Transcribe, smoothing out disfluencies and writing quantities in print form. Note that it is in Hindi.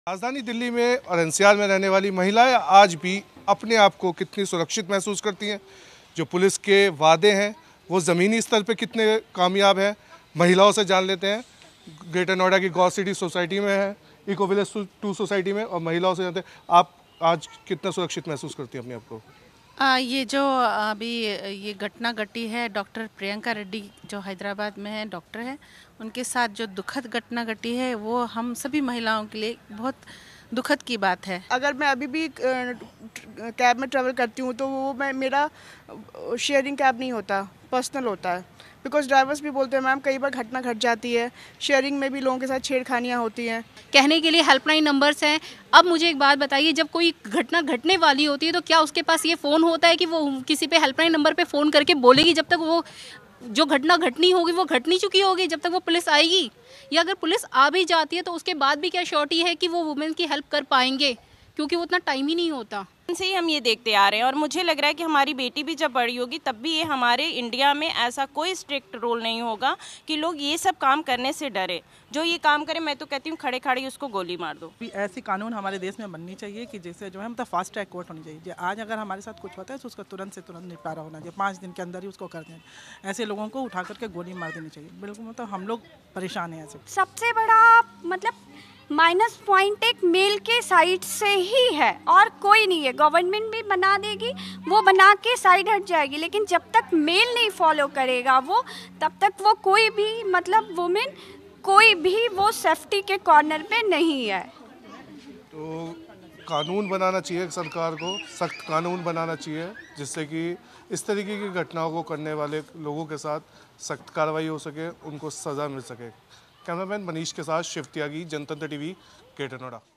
राजधानी दिल्ली में और एनसीआर में रहने वाली महिलाएं आज भी अपने आप को कितनी सुरक्षित महसूस करती हैं, जो पुलिस के वादे हैं वो ज़मीनी स्तर पे कितने कामयाब हैं, महिलाओं से जान लेते हैं। ग्रेटर नोएडा की गौ सिटी सोसाइटी में है, इको विलेज 2 सोसाइटी में, और महिलाओं से जानते हैं आप आज कितना सुरक्षित महसूस करती हैं अपने आप को। ये जो अभी ये घटना घटी है, डॉक्टर प्रियंका रेड्डी जो हैदराबाद में है, डॉक्टर है, उनके साथ जो दुखद घटना घटी है वो हम सभी महिलाओं के लिए बहुत दुखद की बात है। अगर मैं अभी भी कैब में ट्रैवल करती हूँ तो वो मेरा शेयरिंग कैब नहीं होता, पर्सनल होता है। बिकॉज ड्राइवर्स भी बोलते हैं मैम कई बार घटना घट जाती है, शेयरिंग में भी लोगों के साथ छेड़खानियाँ होती हैं। कहने के लिए हेल्पलाइन नंबर्स हैं। अब मुझे एक बात बताइए, जब कोई घटना घटने वाली होती है तो क्या उसके पास ये फ़ोन होता है कि वो किसी पे हेल्पलाइन नंबर पे फ़ोन करके बोलेगी जब तक वो जो घटना घटनी होगी वो घट नहीं चुकी होगी, जब तक वो पुलिस आएगी? या अगर पुलिस आ भी जाती है तो उसके बाद भी क्या श्योरिटी है कि वो वुमेन की हेल्प कर पाएंगे, क्योंकि वो उतना टाइम ही नहीं होता। से ही हम ये देखते आ रहे हैं और मुझे लग रहा है कि हमारी बेटी भी जब बड़ी होगी तब भी ये हमारे इंडिया में ऐसा कोई स्ट्रिक्ट रूल नहीं होगा कि लोग ये सब काम करने से डरे। जो ये काम करे मैं तो कहती हूँ खड़े खड़े उसको गोली मार दो। ऐसी कानून हमारे देश में बननी चाहिए कि जैसे जो है मतलब फास्ट ट्रैक कोर्ट होनी चाहिए। आज अगर हमारे साथ कुछ होता है तो उसका तुरंत से तुरंत निपटारा होना चाहिए, 5 दिन के अंदर ही उसको कर दें। ऐसे लोगों को उठा करके गोली मार देनी चाहिए। बिल्कुल मतलब हम लोग परेशान हैं ऐसे। सबसे बड़ा मतलब माइनस पॉइंट एक मेल के साइड से ही है और कोई नहीं है। गवर्नमेंट भी बना देगी, वो बना के साइड हट जाएगी, लेकिन जब तक मेल नहीं फॉलो करेगा वो, तब तक वो कोई भी मतलब वुमेन कोई भी वो सेफ्टी के कॉर्नर पे नहीं है। तो कानून बनाना चाहिए, सरकार को सख्त कानून बनाना चाहिए जिससे कि इस तरीके की घटनाओं को करने वाले लोगों के साथ सख्त कार्रवाई हो सके, उनको सज़ा मिल सके। कैमरामैन मनीष के साथ शिव त्यागी, जनतंत्र टीवी, ग्रेटर नोएडा।